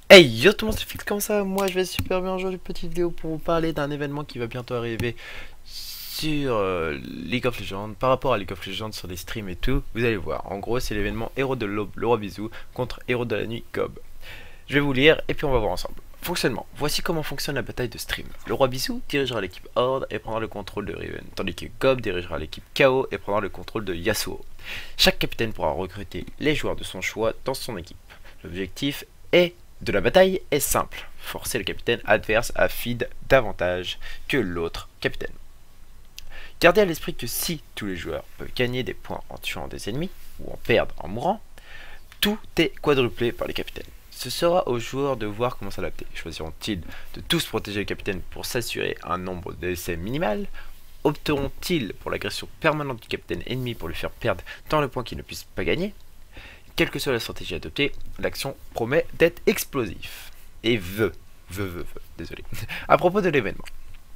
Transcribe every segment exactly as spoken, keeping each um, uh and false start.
Hey yo tout le monde, c'est Fix, comme ça, moi je vais super bien aujourd'hui, petite vidéo pour vous parler d'un événement qui va bientôt arriver sur euh, League of Legends, par rapport à League of Legends sur des streams et tout, vous allez voir, en gros c'est l'événement Héros de l'Aube, le roi bisou, contre Héros de la nuit, Gob. Je vais vous lire et puis on va voir ensemble. Fonctionnement, voici comment fonctionne la bataille de stream. Le roi bisou dirigera l'équipe Horde et prendra le contrôle de Riven, tandis que Gob dirigera l'équipe K O et prendra le contrôle de Yasuo. Chaque capitaine pourra recruter les joueurs de son choix dans son équipe. L'objectif est de la bataille est simple, forcer le capitaine adverse à feed davantage que l'autre capitaine. Gardez à l'esprit que si tous les joueurs peuvent gagner des points en tuant des ennemis, ou en perdre en mourant, tout est quadruplé par les capitaines. Ce sera aux joueurs de voir comment s'adapter. Choisiront-ils de tous protéger le capitaine pour s'assurer un nombre d'essais minimal? Opteront-ils pour l'agression permanente du capitaine ennemi pour lui faire perdre tant de points qu'il ne puisse pas gagner? Quelle que soit la stratégie adoptée, l'action promet d'être explosif. Et veut, veut, veut, veut, désolé. À propos de l'événement,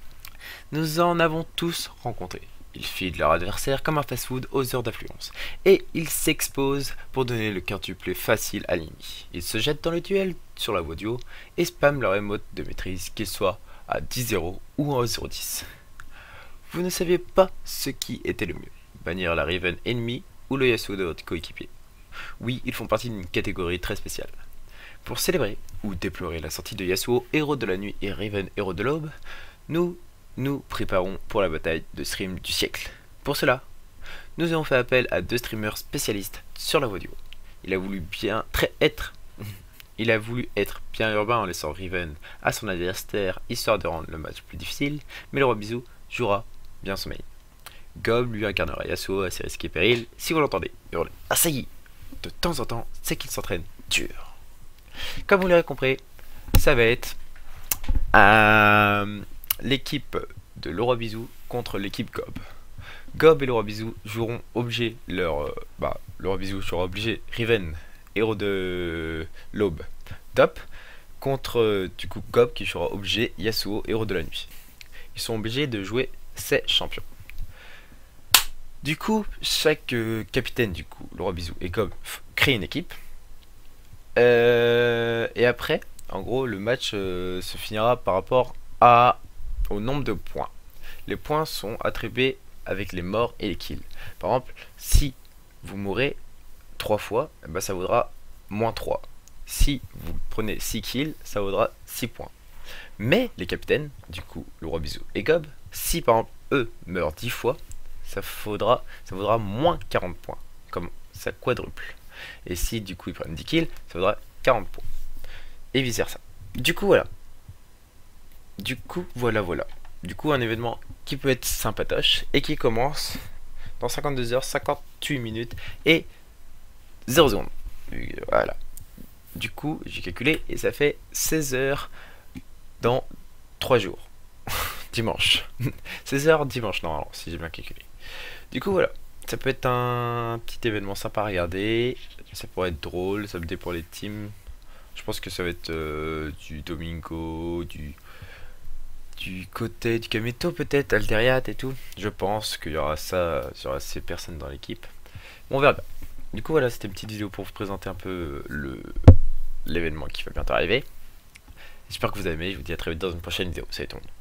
nous en avons tous rencontré. Ils feedent leur adversaire comme un fast-food aux heures d'affluence. Et ils s'exposent pour donner le quintuplé facile à l'ennemi. Ils se jettent dans le duel sur la voie du haut et spamment leur émote de maîtrise, qu'il soit à dix zéro ou en zéro dix. Vous ne saviez pas ce qui était le mieux. Bannir la Riven ennemie ou le Yasuo de votre coéquipier. Oui, ils font partie d'une catégorie très spéciale. Pour célébrer ou déplorer la sortie de Yasuo, héros de la nuit, et Riven, héros de l'aube, nous nous préparons pour la bataille de stream du siècle. Pour cela, nous avons fait appel à deux streamers spécialistes sur la voie du haut. Il a voulu bien très être, il a voulu être bien urbain en laissant Riven à son adversaire, histoire de rendre le match plus difficile, mais le roi bisou jouera bien son main. Gob lui incarnera Yasuo à ses risques et périls. Si vous l'entendez hurler « Assailli !» de temps en temps, c'est qu'il s'entraîne dur. Comme vous l'aurez compris, ça va être euh, l'équipe de le roi bisou contre l'équipe Gob. Gob et le roi bisou joueront obligé leur euh, bah le roi bisou jouera obligé Riven, héros de l'aube, top, contre euh, du coup Gob qui jouera obligé Yasuo, héros de la nuit. Ils sont obligés de jouer ces champions. Du coup, chaque euh, capitaine, du coup, le roi bisou et Gob, crée une équipe. Euh, et après, en gros, le match euh, se finira par rapport à, au nombre de points. Les points sont attribués avec les morts et les kills. Par exemple, si vous mourrez trois fois, eh ben, ça vaudra moins trois. Si vous prenez six kills, ça vaudra six points. Mais les capitaines, du coup, le roi bisou et Gob, si par exemple eux meurent dix fois, ça faudra, ça vaudra moins quarante points, comme ça quadruple. Et si du coup ils prennent dix kills, ça vaudra quarante points. Et vice versa. Du coup voilà. Du coup voilà voilà. Du coup un événement qui peut être sympatoche et qui commence dans cinquante-deux heures, cinquante-huit minutes et zéro secondes. Voilà. Du coup j'ai calculé et ça fait seize heures dans trois jours. Dimanche. seize heures dimanche normalement, si j'ai bien calculé. Du coup voilà, ça peut être un petit événement sympa à regarder, ça pourrait être drôle, ça me dépend les teams. Je pense que ça va être euh, du Domingo, du du côté du Kameto peut-être, Alderiat et tout. Je pense qu'il y aura ça, il y aura ces personnes dans l'équipe. Bon, on verra bien. Du coup voilà, c'était une petite vidéo pour vous présenter un peu le l'événement qui va bientôt arriver. J'espère que vous avez aimé, je vous dis à très vite dans une prochaine vidéo. Salut tout le monde.